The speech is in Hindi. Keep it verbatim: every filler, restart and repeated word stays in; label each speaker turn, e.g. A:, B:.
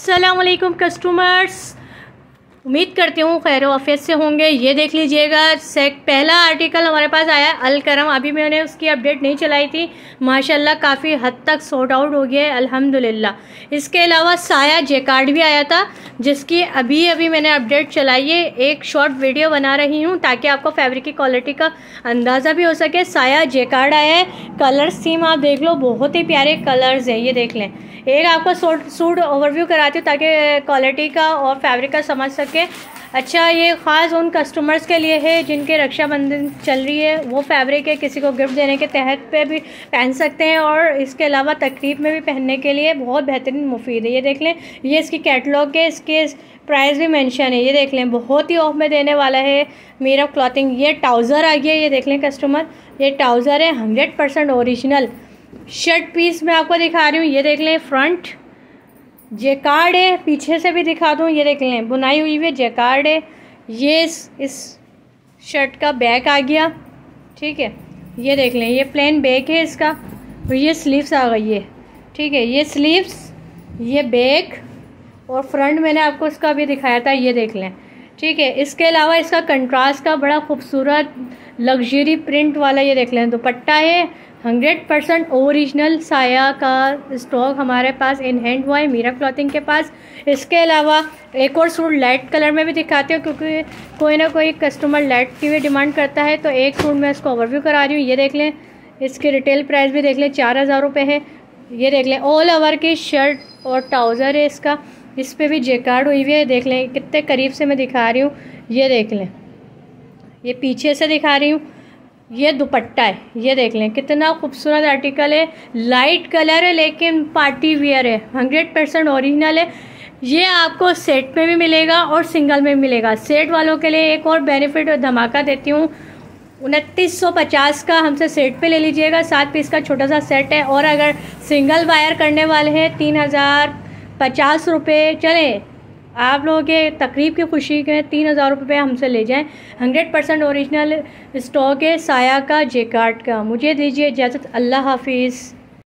A: अस्सलाम वालेकुम कस्टमर्स, उम्मीद करती हूँ खैर आफियत से होंगे। ये देख लीजिएगा, सेक पहला आर्टिकल हमारे पास आया अल करम। अभी मैंने उसकी अपडेट नहीं चलाई थी, माशाल्लाह काफ़ी हद तक सॉर्ट आउट हो गया है अल्हम्दुलिल्लाह। इसके अलावा साया जेकार्ड भी आया था, जिसकी अभी अभी मैंने अपडेट चलाई है। एक शॉर्ट वीडियो बना रही हूँ ताकि आपको फैब्रिक की क्वालिटी का अंदाज़ा भी हो सके। साया जेकार्ड आया है, कलर स्कीम आप देख लो, बहुत ही प्यारे कलर्स हैं। ये देख लें, एक आपको सूट सूट ओवरव्यू कराती हूँ ताकि क्वालिटी का और फैब्रिक का समझ सके। अच्छा, ये ख़ास उन कस्टमर्स के लिए है जिनके रक्षाबंधन चल रही है, वो फैब्रिक है, किसी को गिफ्ट देने के तहत पे भी पहन सकते हैं और इसके अलावा तकरीब में भी पहनने के लिए बहुत बेहतरीन मुफीद है। ये देख लें, ये इसकी कैटलॉग है, इसके प्राइस भी मेंशन है। ये देख लें, बहुत ही ऑफ में देने वाला है मेरा क्लॉथिंग। ये ट्राउज़र आ गया, ये देख लें कस्टमर, ये ट्राउज़र है hundred percent original. Shirt piece मैं आपको दिखा रही हूँ, ये देख लें, फ्रंट जेकार्ड है, पीछे से भी दिखा दूँ, ये देख लें, बुनाई हुई हुई जेकार्ड है। ये इस, इस शर्ट का बैक आ गया, ठीक है, ये देख लें, ये प्लेन बैक है इसका, और ये स्लीव्स आ गई है, ठीक है, ये स्लीव्स, ये बैक और फ्रंट मैंने आपको इसका भी दिखाया था, ये देख लें, ठीक है। इसके अलावा इसका कंट्रास्ट का बड़ा खूबसूरत लग्जरी प्रिंट वाला ये देख लें दुपट्टा है, हंड्रेड परसेंट ओरिजिनल साया का स्टॉक हमारे पास इन हैंड हुआ है मीरा क्लॉथिंग के पास। इसके अलावा एक और सूट लाइट कलर में भी दिखाती हूँ, क्योंकि कोई ना कोई कस्टमर लाइट की भी डिमांड करता है, तो एक सूट मैं इसको ओवरव्यू करा रही हूँ। ये देख लें, इसकी रिटेल प्राइस भी देख लें, चार हज़ार रुपये है। ये देख लें, ऑल ओवर की शर्ट और ट्राउज़र है इसका, इस पर भी जेकार्ड हुई हुई है। देख लें कितने करीब से मैं दिखा रही हूँ, ये देख लें, ये पीछे से दिखा रही हूँ, ये दुपट्टा है, ये देख लें कितना खूबसूरत आर्टिकल है। लाइट कलर है लेकिन पार्टी वियर है, हंड्रेड परसेंट ओरिजिनल है। ये आपको सेट में भी मिलेगा और सिंगल में भी मिलेगा। सेट वालों के लिए एक और बेनिफिट और धमाका देती हूँ, उनतीस सौ पचास का हमसे सेट पे ले लीजिएगा, सात पीस का छोटा सा सेट है। और अगर सिंगल वायर करने वाले हैं तीन हज़ार पचास रुपये, चले आप लोगों के तकरीब की खुशी के तीन हज़ार रुपये हमसे ले जाएं। हंड्रेड परसेंट ओरिजिनल स्टॉक है साया का जेकार्ड का। मुझे दीजिए इजाज़त, अल्लाह हाफिज़।